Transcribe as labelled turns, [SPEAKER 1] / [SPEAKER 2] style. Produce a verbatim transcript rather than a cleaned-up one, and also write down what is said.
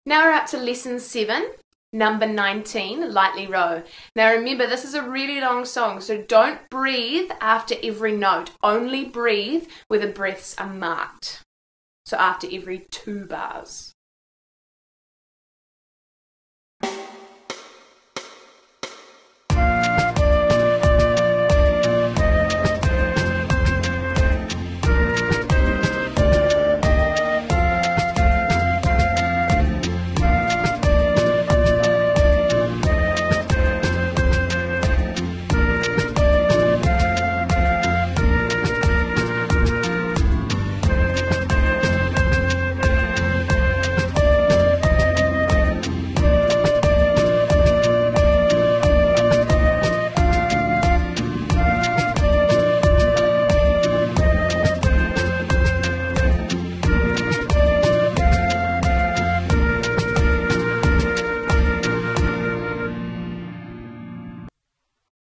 [SPEAKER 1] Now we're up to lesson seven, number nineteen, Lightly Row. Now remember, this is a really long song, so don't breathe after every note. Only breathe where the breaths are marked. So after every two bars.